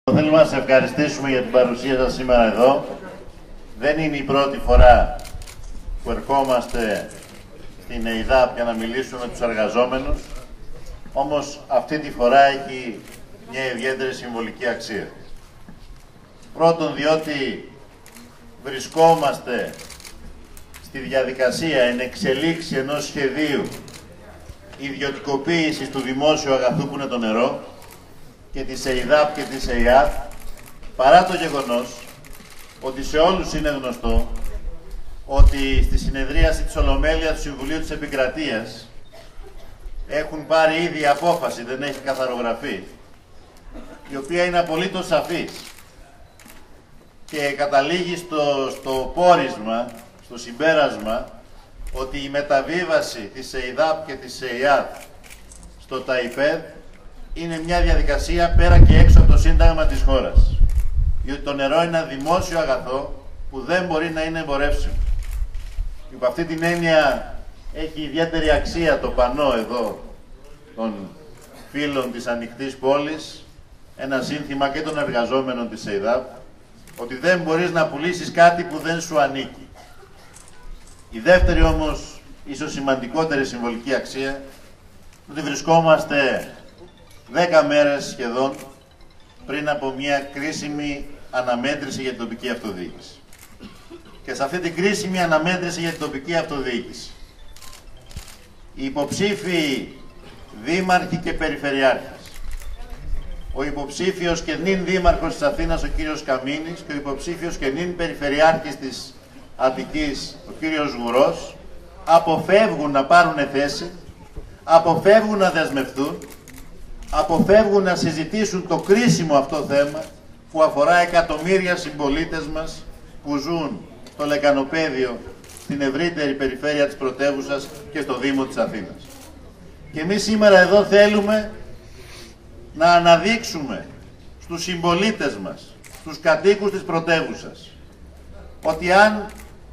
Θέλουμε να σας ευχαριστήσουμε για την παρουσία σας σήμερα εδώ. Δεν είναι η πρώτη φορά που ερχόμαστε στην ΕΙΔΑΠ για να μιλήσουμε με τους εργαζόμενους, όμως αυτή τη φορά έχει μια ιδιαίτερη συμβολική αξία. Πρώτον, διότι βρισκόμαστε στη διαδικασία εν εξελίξη ενός σχεδίου ιδιωτικοποίησης του δημόσιου αγαθού που είναι το νερό και της ΕΙΔΑΠ και της ΕΙΑΤ, παρά το γεγονός ότι σε όλους είναι γνωστό ότι στη συνεδρίαση της Ολομέλειας του Συμβουλίου της Επικρατείας έχουν πάρει ήδη απόφαση, δεν έχει καθαρογραφεί, η οποία είναι απολύτως σαφής και καταλήγει στο πόρισμα, στο συμπέρασμα, ότι η μεταβίβαση της ΕΙΔΑΠ και της ΕΙΑΤ στο ΤΑΙΠΕΔ είναι μια διαδικασία πέρα και έξω από το Σύνταγμα της χώρας. Διότι το νερό είναι ένα δημόσιο αγαθό που δεν μπορεί να είναι εμπορεύσιμο. Και από αυτή την έννοια έχει ιδιαίτερη αξία το πανό εδώ των φίλων της Ανοιχτής Πόλης, ένα σύνθημα και των εργαζόμενων της ΕΙΔΑΠ, ότι δεν μπορείς να πουλήσεις κάτι που δεν σου ανήκει. Η δεύτερη όμως, ίσως σημαντικότερη συμβολική αξία, ότι βρισκόμαστε 10 μέρες σχεδόν πριν από μια κρίσιμη αναμέτρηση για την τοπική αυτοδιοίκηση. Και σε αυτή την κρίσιμη αναμέτρηση για την τοπική αυτοδιοίκηση, οι υποψήφοι δήμαρχοι και περιφερειάρχες, ο υποψήφιος και νυν δήμαρχος της Αθήνας, ο κύριος Καμίνης, και ο υποψήφιος και νυν περιφερειάρχης της Αττικής, ο κύριος Γουρός, αποφεύγουν να πάρουν θέση, αποφεύγουν να δεσμευτούν, αποφεύγουν να συζητήσουν το κρίσιμο αυτό θέμα που αφορά εκατομμύρια συμπολίτες μας που ζουν στο Λεκανοπαίδιο, στην ευρύτερη περιφέρεια της πρωτεύουσας και στο Δήμο της Αθήνας. Και εμείς σήμερα εδώ θέλουμε να αναδείξουμε στους συμπολίτες μας, στους κατοίκους της πρωτεύουσας, ότι αν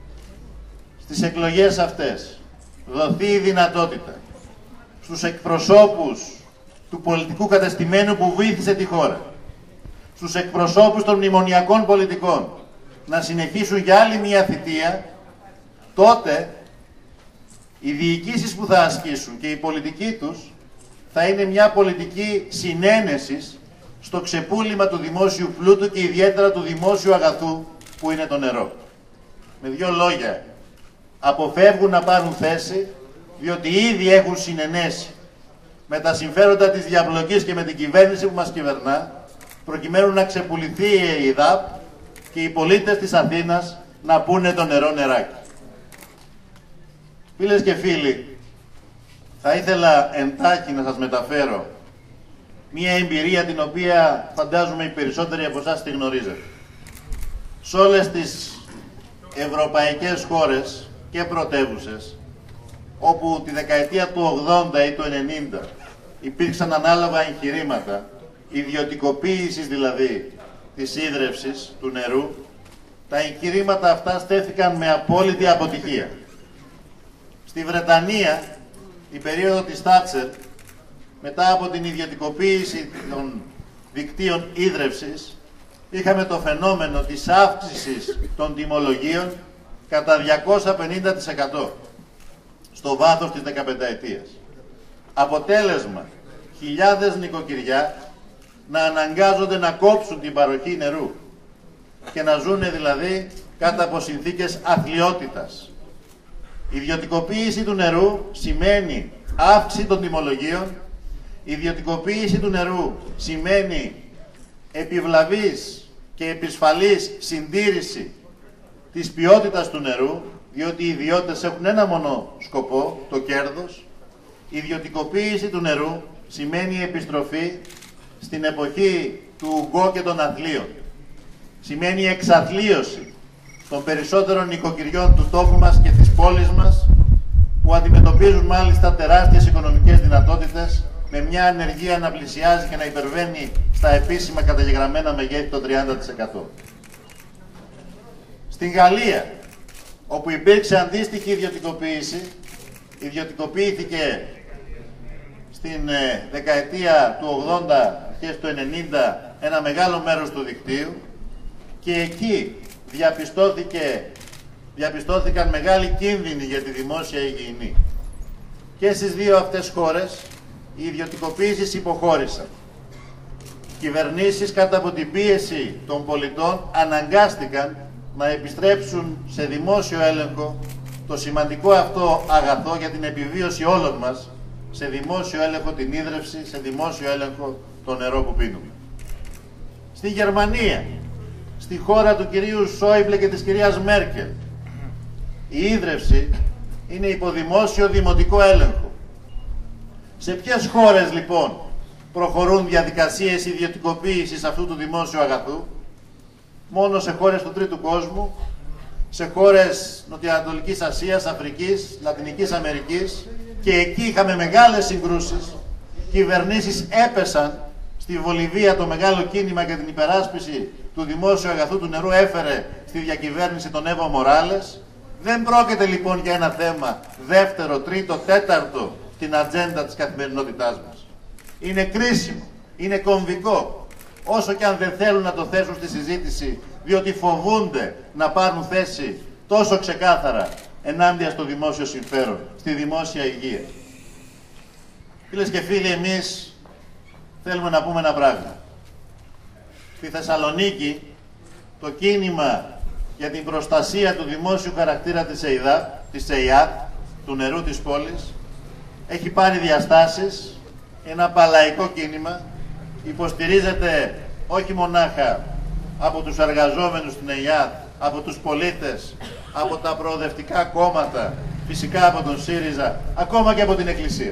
στις εκλογές αυτές δοθεί η δυνατότητα στους εκπροσώπους του πολιτικού κατεστημένου που βοήθησε τη χώρα, στους εκπροσώπους των μνημονιακών πολιτικών, να συνεχίσουν για άλλη μια θητεία, τότε οι διοικήσεις που θα ασκήσουν και η πολιτική τους θα είναι μια πολιτική συνένεσης στο ξεπούλημα του δημόσιου πλούτου και ιδιαίτερα του δημόσιου αγαθού που είναι το νερό. Με δύο λόγια, αποφεύγουν να πάρουν θέση, διότι ήδη έχουν συνενέσει με τα συμφέροντα της διαπλοκής και με την κυβέρνηση που μας κυβερνά, προκειμένου να ξεπουληθεί η ΕΙΔΑΠ και οι πολίτες της Αθήνας να πούνε το νερό νεράκι. Φίλες και φίλοι, θα ήθελα εντάχει να σας μεταφέρω μια εμπειρία την οποία φαντάζομαι οι περισσότεροι από εσάς τη γνωρίζετε. Σε όλες τις ευρωπαϊκές χώρες και πρωτεύουσες, όπου τη δεκαετία του 80 ή του 90 υπήρξαν ανάλογα εγχειρήματα, ιδιωτικοποίησης δηλαδή της ίδρευσης του νερού, τα εγχειρήματα αυτά στέφθηκαν με απόλυτη αποτυχία. Στη Βρετανία, η περίοδο της Θάτσερ, μετά από την ιδιωτικοποίηση των δικτύων ίδρευσης, είχαμε το φαινόμενο της αύξησης των τιμολογίων κατά 250% στο βάθος της 15ετίας. Αποτέλεσμα, χιλιάδες νοικοκυριά να αναγκάζονται να κόψουν την παροχή νερού και να ζουν δηλαδή κάτω από συνθήκες αθλιότητας. Η ιδιωτικοποίηση του νερού σημαίνει αύξηση των τιμολογίων, η ιδιωτικοποίηση του νερού σημαίνει επιβλαβής και επισφαλής συντήρηση της ποιότητας του νερού, διότι οι ιδιώτες έχουν ένα μόνο σκοπό, το κέρδος. Η ιδιωτικοποίηση του νερού σημαίνει επιστροφή στην εποχή του ουγγό και των αθλίων. Σημαίνει εξαθλίωση των περισσότερων νοικοκυριών του τόπου μας και της πόλης μας, που αντιμετωπίζουν μάλιστα τεράστιες οικονομικές δυνατότητες, με μια ανεργία να πλησιάζει και να υπερβαίνει στα επίσημα καταγεγραμμένα μεγέθη το 30%. Στην Γαλλία, όπου υπήρξε αντίστοιχη ιδιωτικοποίηση, ιδιωτικοποιήθηκε στην δεκαετία του 80, αρχές του 90, ένα μεγάλο μέρος του δικτύου και εκεί διαπιστώθηκαν μεγάλοι κίνδυνοι για τη δημόσια υγιεινή. Και στις δύο αυτές χώρες οι ιδιωτικοποίησεις υποχώρησαν. Κυβερνήσεις κάτω από την πίεση των πολιτών αναγκάστηκαν να επιστρέψουν σε δημόσιο έλεγχο το σημαντικό αυτό αγαθό για την επιβίωση όλων μας, σε δημόσιο έλεγχο την ίδρυυση, σε δημόσιο έλεγχο το νερό που πίνουμε. Στη Γερμανία, στη χώρα του κυρίου Σόιμπλε και της κυρίας Μέρκελ, η ίδρυυση είναι υποδημόσιο δημοτικό έλεγχο. Σε ποιες χώρες λοιπόν προχωρούν διαδικασίες ιδιωτικοποίησης αυτού του δημόσιου αγαθού? Μόνο σε χώρες του τρίτου κόσμου, σε χώρες Νοτιοανατολικής Ασίας, Αφρικής, Λατινικής Αμερικής, και εκεί είχαμε μεγάλες συγκρούσεις. Κυβερνήσεις έπεσαν. Στη Βολιβία το μεγάλο κίνημα για την υπεράσπιση του δημόσιου αγαθού του νερού έφερε στη διακυβέρνηση τον Εύω Μοράλες. Δεν πρόκειται λοιπόν για ένα θέμα δεύτερο, τρίτο, τέταρτο στην ατζέντα της καθημερινότητάς μας. Είναι κρίσιμο, είναι κομβικό, όσο και αν δεν θέλουν να το θέσουν στη συζήτηση, διότι φοβούνται να πάρουν θέση τόσο ξεκάθαρα ενάντια στο δημόσιο συμφέρον, στη δημόσια υγεία. Φίλες και φίλοι, εμείς θέλουμε να πούμε ένα πράγμα. Στη Θεσσαλονίκη το κίνημα για την προστασία του δημόσιου χαρακτήρα της ΕΙΑΤ, του νερού της πόλης, έχει πάρει διαστάσεις, ένα παλαϊκό κίνημα, υποστηρίζεται όχι μονάχα από τους εργαζόμενους στην ΕΙΑΤ, από τους πολίτες, από τα προοδευτικά κόμματα, φυσικά από τον ΣΥΡΙΖΑ, ακόμα και από την Εκκλησία.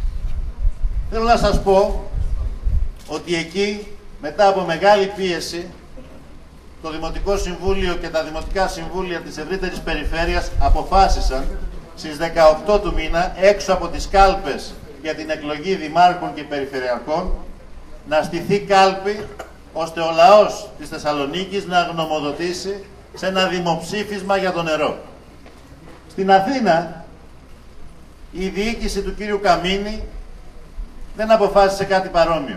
Θέλω να σας πω ότι εκεί, μετά από μεγάλη πίεση, το Δημοτικό Συμβούλιο και τα Δημοτικά Συμβούλια της ευρύτερης περιφέρειας αποφάσισαν στις 18 του μήνα, έξω από τις κάλπες για την εκλογή δημάρχων και περιφερειακών, να στηθεί κάλπη, ώστε ο λαός της Θεσσαλονίκης να γνωμοδοτήσει σε ένα δημοψήφισμα για το νερό. Στην Αθήνα, η διοίκηση του κύριου Καμίνη δεν αποφάσισε κάτι παρόμοιο.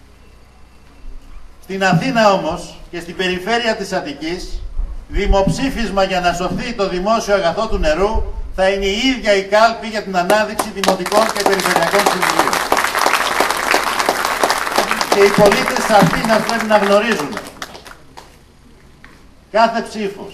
Στην Αθήνα όμως και στην περιφέρεια της Αττικής, δημοψήφισμα για να σωθεί το δημόσιο αγαθό του νερού θα είναι η ίδια η κάλπη για την ανάδειξη δημοτικών και περιφερειακών συμβουλίων. Και οι πολίτες της Αθήνας πρέπει να γνωρίζουν κάθε ψήφος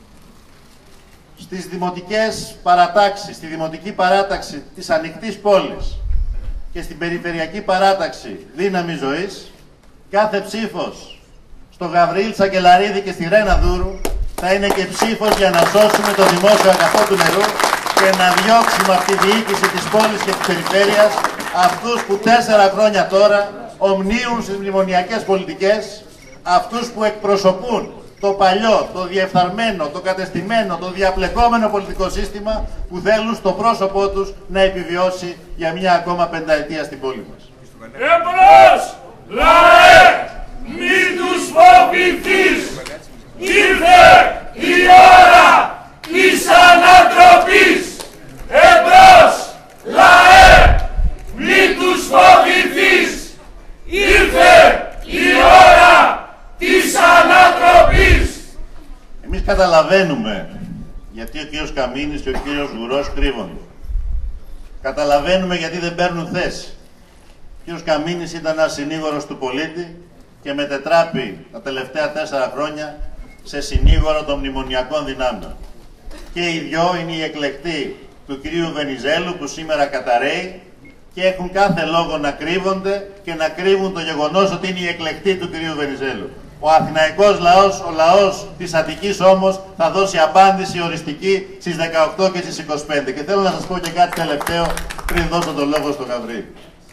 στις δημοτικές παρατάξεις, στη δημοτική παράταξη της ανοιχτής πόλης και στην περιφερειακή παράταξη δύναμη ζωής, κάθε ψήφος στο Γαβριήλ Σακελαρίδη και στη Ρένα Δούρου θα είναι και ψήφος για να σώσουμε το δημόσιο αγαθό του νερού και να διώξουμε από τη διοίκηση της πόλης και της περιφέρειας αυτούς που 4 χρόνια τώρα ομνίουν στις μνημονιακές πολιτικές, αυτούς που εκπροσωπούν το παλιό, το διεφθαρμένο, το κατεστημένο, το διαπλεκόμενο πολιτικό σύστημα που θέλουν στο πρόσωπό τους να επιβιώσει για μια ακόμα πενταετία στην πόλη μας. Εμπρός, λαέ, μη τους φοβηθείς, ήρθε η ώρα της ανατροπής. Εμπρός, λαέ, μη τους φοβηθείς, ήρθε η ώρα της ανατροπής. Εμείς καταλαβαίνουμε γιατί ο κύριος Καμίνης και ο κύριος Βουρός κρύβονται. Καταλαβαίνουμε γιατί δεν παίρνουν θέση. Ο κύριος Καμίνης ήταν ένας συνήγορος του πολίτη και μετετράπη τα τελευταία 4 χρόνια σε συνήγορο των μνημονιακών δυνάμεων. Και οι δυο είναι οι εκλεκτοί του κυρίου Βενιζέλου που σήμερα καταραίει και έχουν κάθε λόγο να κρύβονται και να κρύβουν το γεγονός ότι είναι οι εκλεκτοί του κυρίου Βενιζέλου. Ο αθηναϊκός λαός, ο λαός της Αττικής όμως θα δώσει απάντηση οριστική στις 18 και στις 25. Και θέλω να σας πω και κάτι τελευταίο πριν δώσω το λόγο στον Γαβρίλ.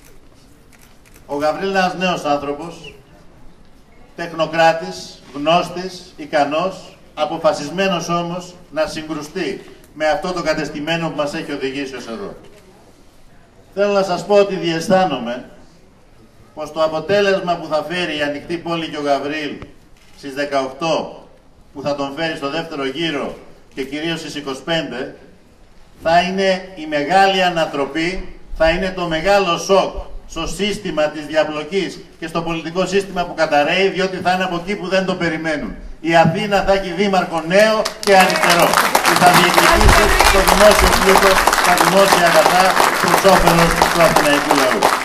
Ο Γαβρίλ είναι ένας νέος άνθρωπος, τεχνοκράτης, γνώστης, ικανός, αποφασισμένος όμως να συγκρουστεί με αυτό το κατεστημένο που μας έχει οδηγήσει ως εδώ. Θέλω να σας πω ότι διαισθάνομαι πως το αποτέλεσμα που θα φέρει η ανοιχτή πόλη και ο Γαβρίλ στις 18 που θα τον φέρει στο δεύτερο γύρο και κυρίως στις 25 θα είναι η μεγάλη ανατροπή, θα είναι το μεγάλο σοκ στο σύστημα της διαπλοκής και στο πολιτικό σύστημα που καταρρέει, διότι θα είναι από εκεί που δεν το περιμένουν. Η Αθήνα θα έχει δήμαρχο νέο και αριστερό και θα διεκδικήσει το δημόσιο πλούτο, τα δημόσια αγαθά προς όφελος του αθηναϊκού λαού.